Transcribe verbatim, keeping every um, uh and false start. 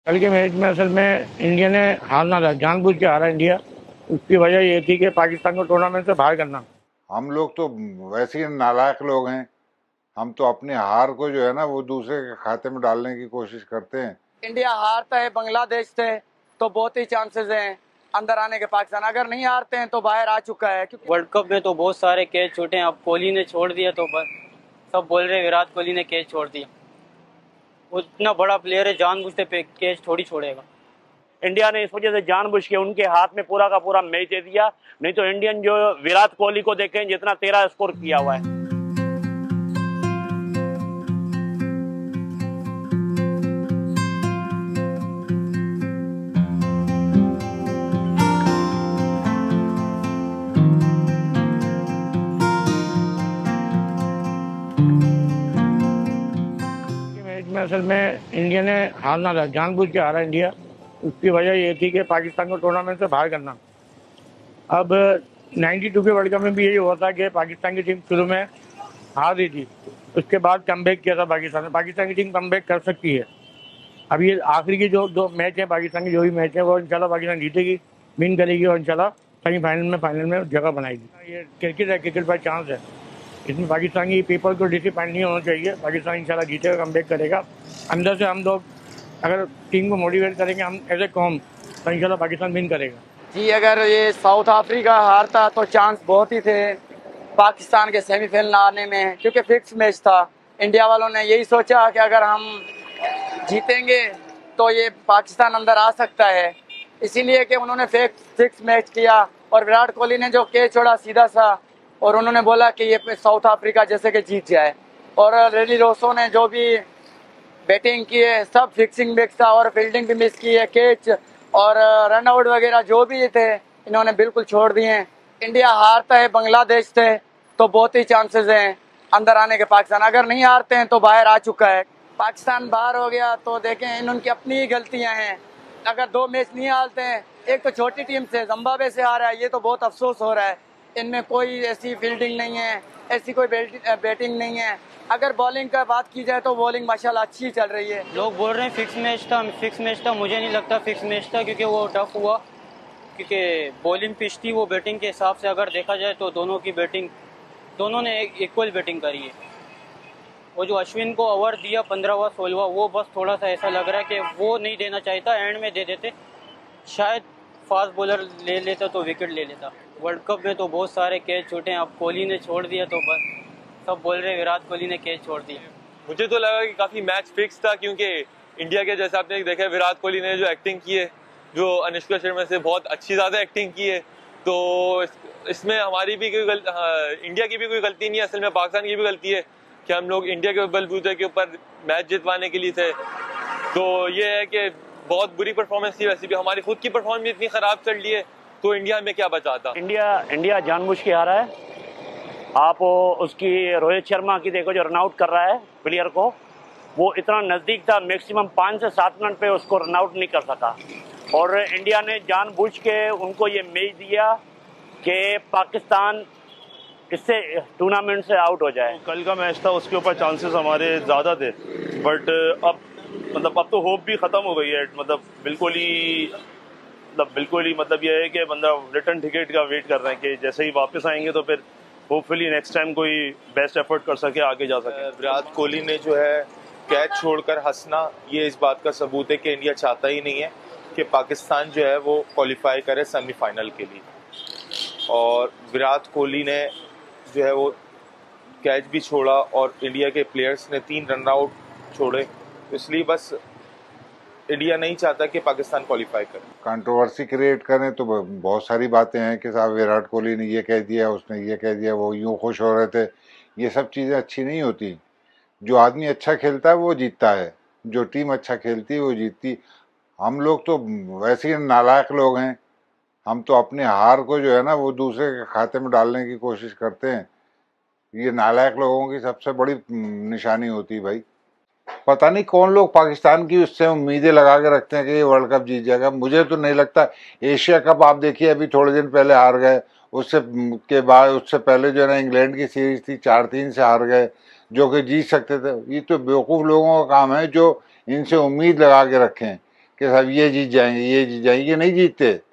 कल के मैच में असल में इंडिया ने हारना था, जानबूझ के हारा इंडिया। उसकी वजह ये थी कि पाकिस्तान को टूर्नामेंट से बाहर करना। हम लोग तो वैसे ही नालायक लोग हैं। हम तो अपनी हार को जो है ना वो दूसरे के खाते में डालने की कोशिश करते हैं। इंडिया हारता है बांग्लादेश से तो बहुत ही चांसेस हैं अंदर आने के। पाकिस्तान अगर नहीं हारते हैं तो बाहर आ चुका है, क्योंकि वर्ल्ड कप में तो बहुत सारे कैच छूटे हैं। अब कोहली ने छोड़ दिया तो बस सब बोल रहे हैं विराट कोहली ने कैच छोड़ दिया। वो इतना बड़ा प्लेयर है, जानबूझते पे कैच थोड़ी छोड़ेगा। इंडिया ने इस वजह से जानबूझ के उनके हाथ में पूरा का पूरा मैच दे दिया। नहीं तो इंडियन जो विराट कोहली को देखें जितना तेरह स्कोर किया हुआ है। मैच में असल में इंडिया ने हारना था, जानबूझ के हारा इंडिया। उसकी वजह ये थी कि पाकिस्तान को टूर्नामेंट से बाहर करना। अब बानवे के वर्ल्ड कप में भी यही हुआ था कि पाकिस्तान की टीम शुरू में हार रही थी, उसके बाद कमबैक किया था पाकिस्तान ने। पाकिस्तान की टीम कमबैक कर सकती है। अब ये आखिरी की जो दो मैच है पाकिस्तान की, जो भी मैच है वो इंशाल्लाह पाकिस्तान जीतेगी, विन करेगी और इंशाल्लाह सेमीफाइनल में फाइनल में जगह बनाएगी। ये क्रिकेट है, क्रिकेट पर चांस है। इसमें पाकिस्तान की पीपल को डिसअपॉइंट नहीं होना चाहिए। पाकिस्तान इंशाल्लाह जीतेगा, कमबैक करेगा। अंदर से हम लोग अगर टीम को मोटिवेट करेंगे हम एज ए कॉम, तो इंशाल्लाह पाकिस्तान विन करेगा। जी अगर ये साउथ अफ्रीका हारता तो चांस बहुत ही थे पाकिस्तान के सेमीफाइनल आने में, क्योंकि फिक्स मैच था। इंडिया वालों ने यही सोचा कि अगर हम जीतेंगे तो ये पाकिस्तान अंदर आ सकता है, इसीलिए कि उन्होंने फिक्स फिक्स मैच किया। और विराट कोहली ने जो कैच छोड़ा सीधा सा, और उन्होंने बोला कि ये साउथ अफ्रीका जैसे कि जीत जाए। और रेडी रोसो ने जो भी बैटिंग की है सब फिक्सिंग बैक था, और फील्डिंग भी मिस की है। कैच और रन आउट वगैरह जो भी थे इन्होंने बिल्कुल छोड़ दिए हैं। इंडिया हारता है बांग्लादेश से तो बहुत ही चांसेस हैं अंदर आने के। पाकिस्तान अगर नहीं हारते हैं तो बाहर आ चुका है। पाकिस्तान बाहर हो गया तो देखें इन उनकी अपनी ही गलतियां हैं। अगर दो मैच नहीं हारते हैं, एक तो छोटी टीम से जिम्बाब्वे से हारा है, ये तो बहुत अफसोस हो रहा है। इनमें कोई ऐसी फील्डिंग नहीं है, ऐसी कोई बैटिंग नहीं है। अगर बॉलिंग का बात की जाए तो बॉलिंग माशाल्लाह अच्छी चल रही है। लोग बोल रहे हैं फिक्स मैच था, फिक्स मैच था। मुझे नहीं लगता फिक्स मैच था, क्योंकि वो टफ हुआ, क्योंकि बॉलिंग पिच थी। वो बैटिंग के हिसाब से अगर देखा जाए तो दोनों की बैटिंग, दोनों ने इक्वल बैटिंग करी है। वो जो अश्विन को ओवर दिया पंद्रहवा सोलहवा, वो बस थोड़ा सा ऐसा लग रहा है कि वो नहीं देना चाहिए था, एंड में दे देते शायद फास्ट बॉलर ले लेता तो विकेट ले लेता। वर्ल्ड कप में तो बहुत सारे कैच छूटे हैं। अब कोहली ने छोड़ दिया तो बस सब बोल रहे हैं विराट कोहली ने कैच छोड़ दिया। मुझे तो लगा कि काफी मैच फिक्स था, क्योंकि इंडिया के जैसे आपने देखा विराट कोहली ने जो एक्टिंग की है, जो अनुष्का शर्मा से बहुत अच्छी ज्यादा एक्टिंग की है, तो इस, इसमें हमारी भी कोई गल, हाँ, इंडिया की भी कोई गलती नहीं है। असल में पाकिस्तान की भी गलती है कि हम लोग इंडिया के बलबूते के ऊपर मैच जितवाने के लिए थे। तो ये है कि बहुत बुरी परफॉर्मेंस थी। वैसे भी हमारी खुद की परफॉर्मेंस इतनी खराब चल रही है, तो इंडिया में क्या बचा था। इंडिया इंडिया जानबूझ के हारा है। आप उसकी रोहित शर्मा की देखो जो रनआउट कर रहा है प्लेयर को, वो इतना नज़दीक था, मैक्सिमम पाँच से सात मिनट पे उसको रनआउट नहीं कर सका। और इंडिया ने जानबूझ के उनको ये मैच दिया कि पाकिस्तान इससे टूर्नामेंट से आउट हो जाए। कल का मैच था, उसके ऊपर चांसेस हमारे ज़्यादा थे, बट अब मतलब अब तो होप भी ख़त्म हो गई है। मतलब बिल्कुल ही मतलब बिल्कुल ही मतलब ये है कि बंदा रिटर्न टिकट का वेट कर रहे हैं कि जैसे ही वापस आएंगे तो फिर होपफुली नेक्स्ट टाइम कोई बेस्ट एफर्ट कर सके, आगे जा सके। विराट कोहली ने जो है कैच छोड़कर हंसना, ये इस बात का सबूत है कि इंडिया चाहता ही नहीं है कि पाकिस्तान जो है वो क्वालिफाई करे सेमीफाइनल के लिए। और विराट कोहली ने जो है वो कैच भी छोड़ा और इंडिया के प्लेयर्स ने तीन रन आउट छोड़े, तो इसलिए बस इंडिया नहीं चाहता कि पाकिस्तान क्वालिफाई करे। कंट्रोवर्सी क्रिएट करें तो बहुत सारी बातें हैं कि साहब विराट कोहली ने ये कह दिया, उसने ये कह दिया, वो यूं खुश हो रहे थे। ये सब चीज़ें अच्छी नहीं होती। जो आदमी अच्छा खेलता है वो जीतता है, जो टीम अच्छा खेलती है वो जीतती। हम लोग तो वैसे ही नालायक लोग हैं। हम तो अपने हार को जो है ना वो दूसरे के खाते में डालने की कोशिश करते हैं। ये नालायक लोगों की सबसे बड़ी निशानी होती है भाई। पता नहीं कौन लोग पाकिस्तान की उससे उम्मीदें लगा के रखते हैं कि ये वर्ल्ड कप जीत जाएगा। मुझे तो नहीं लगता। एशिया कप आप देखिए, अभी थोड़े दिन पहले हार गए, उससे के बाद उससे पहले जो है ना इंग्लैंड की सीरीज थी, चार तीन से हार गए, जो कि जीत सकते थे। ये तो बेवकूफ़ लोगों का काम है जो इनसे उम्मीद लगा के रखें कि साहब ये जीत जाएंगे ये जीत जाएंगे, ये नहीं जीतते।